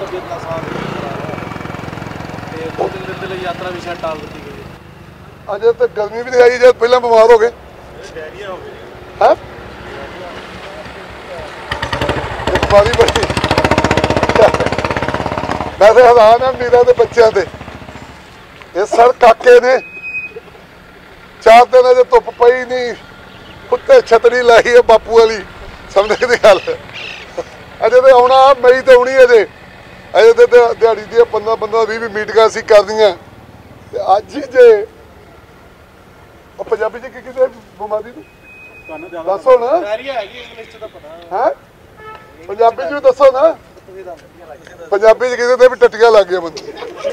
तबीयत का साथ दो तीन दिन के लिए यात्रा भी शायद टाल दी गई है। अजे तो गर्मी भी नहीं आई जब पहले बीमार हो गए हैं बीमारी बड़ी वैसे हैरान है मीरा के बच्चों से ये सर काके ने 4 दिन अजे धुप पई नहीं उत्ते छतरी लाई है बापू वाली समझे की गल अजे तो आना मई तो आनी अजे अजे तो दिहाड़ी दी 15-20 मीटिंगां असीं कर दियां ते अज ही जे पंजाबी च की कहते बीमारी दसो ना है पंजाबी च दसो ना पंजाबी च कहते भी टट्टियां लग गया बंदे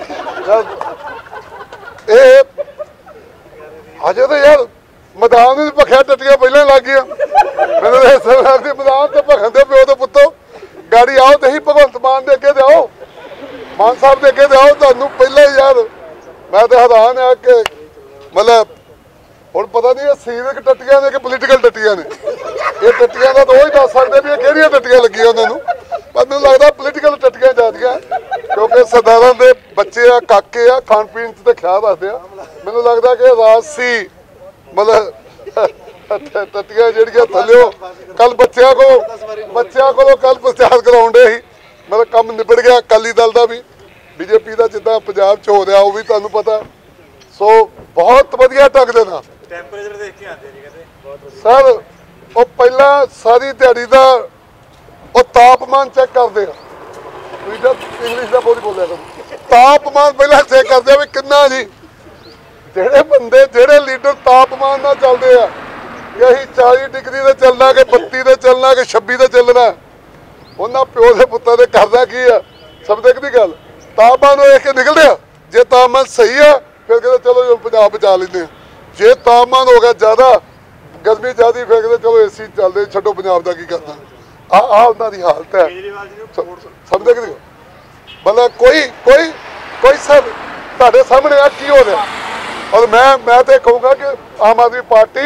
अजे तो यार मैदान भखिया टट्टियां पहले लग गया मैंने मैदान तो भखन दे प्यो तो पुत्तो गाड़ी आओ तो ही भगवंत मान दे अगे आओ मान साहब दे अगे आओ तुहानू पहले यार मैं तो हैरान है कि मतलब ਹੁਣ पता नहीं सीविक टट्टियां ने कि पोलीटिकल टट्टियां ने ये टट्टियां का तो वही दस सकते भी किहड़ियां टट्टियां लगियां उन्होंने पर मैनूं लगदा पोलीटिकल टट्टियां ज़्यादा क्योंकि सरदारां दे बच्चे आ काके आ खाण पीण ते ख्याल रखदे आ मैनूं लगदा कि राजसी मतलब टट्टियां जिहड़ियां थल्लिओ कल बच्चों को कल प्रचार कराउंदे ही मतलब काम निबड़ गया अकाली दल का भी बीजेपी का जिद्दां पंजाब च हो रहा वो भी तुहानूं पता सो बहुत वधिया ढंग दे नाल ਟੈਂਪਰੇਚਰ ਦੇਖ ਕੇ ਆਉਂਦੇ ਜੀ ਕਹਿੰਦੇ सर वो पहला सारी दिहाड़ी का वो तापमान चेक करते हैं इंग्लिश का बोल बोलिया तापमान पहला चेक करते हैं भी कितना जी जेड़े बंदे जेड़े लीडर तापमान ना चलते हैं कि अं 40 डिग्री से चलना कि 32 से चलना कि 26 से चलना उन्होंने प्यो के पुत्तर ने करना की है समझे कि गल तापमान देख के निकलते हैं जे तापमान सही है फिर कहते चलो पंजाब बचा लेंगे जे तापमान हो गया ज़्यादा गर्मी ज़्यादा फिर कहते चलो एसी चलते छो पंजाब का की करना उन्होंने हालत है समझे कि मतलब कोई सर तुहाडे सामने आ की हो रहा और मैं तो कहूँगा कि आम आदमी पार्टी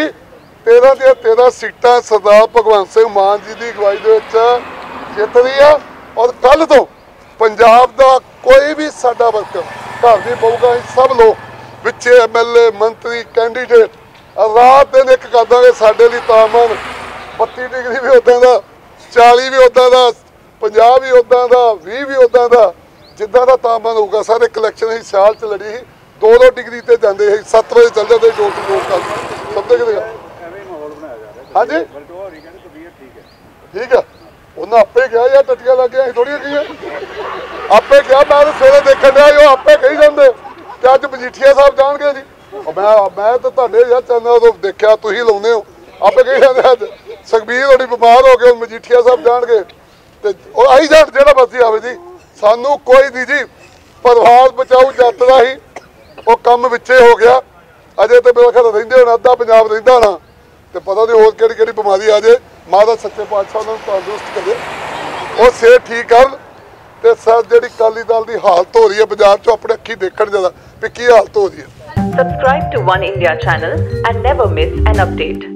13 सीटां सरदार भगवंत सिंह मान जी की अगवाई जित रही है और कल तो पंजाब का कोई भी साडा वर्कर घर नहीं पऊगा सब लोग विच MLA मंत्री कैंडीडेट रात दिन एक कर देंगे साडे लई तापमान 32 डिग्री भी उदां दा 40 भी उदां दा 50 भी उदां दा 20 भी उदां दा जिद्दां दा तापमान होगा सारे कलैक्शन ही सियाल च लड़ी 2 डिग्री ते जांदे 7 बजे चल जाते डोर टू डोर कर समझे कि हाँ जी ठीक है उन्हें आपे कहा यार टट्टियां लग गई थोड़ी की आपे कहा मैं सवेरे देखने दिया आपे कही जाते कि अज मजीठिया साहब जाएंगे जी मैं तो यार चैनल तो देखा तुम लाने हो आपे कही जाते अज सुखबीर थोड़ी बीमार हो गए मजीठिया साहब जाएंगे तो आई जान जो मर्जी आवे जी सानू कोई नहीं जी परिवार बचाओ यात्रा ही वो कम विचे हो गया अजे तो मेरा ख्याल रहिंदे होना अद्धा पंजाब रहिंदा होना तो पता नहीं होर किहड़ी बीमारी आ जाए माता सच्चे पातशाह उन्होंने तंदुरुस्त करे वो सेहत ठीक कर तो सर जी अकाली दल की हालत हो रही है पंजाब चो अपने अखी देखण ज़्यादा भी की हालत हो रही है। Subscribe to One India channel and never miss an update.